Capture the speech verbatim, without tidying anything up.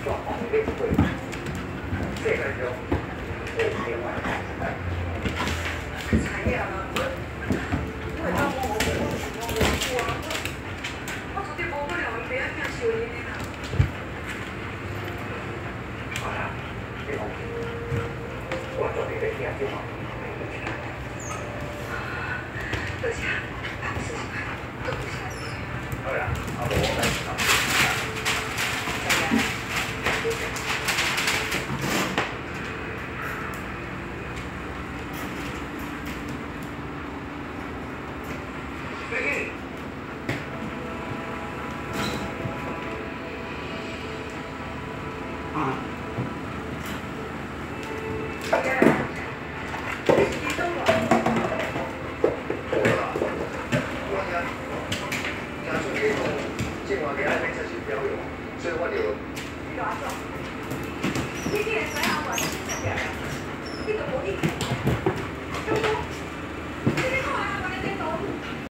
状况的练会，这个就可以另外看看。产业啊，我我当我我我我我我昨天无可能俾一件小嘢呢。好啦，别慌，我昨天俾啲人叫我。 多谢，谢谢，多谢。好啦，阿伯，我来上。大家，谢谢。飞。啊。大家，激动了。 正話嘅係出錢標用，所以我哋要。你既然想要我，就先食嘅。